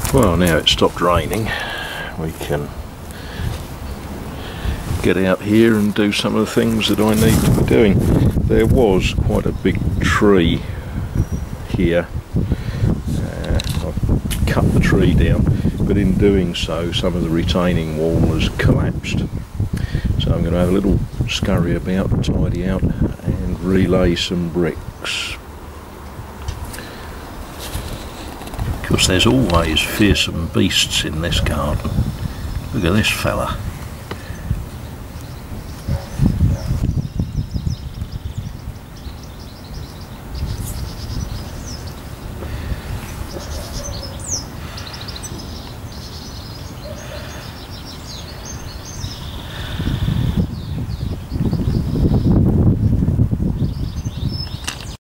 Well, now it's stopped raining, we can get out here and do some of the things that I need to be doing. There was quite a big tree here. I've cut the tree down, but in doing so some of the retaining wall has collapsed. So I'm going to have a little scurry about, tidy out and relay some bricks. Because there's always fearsome beasts in this garden. Look at this fella.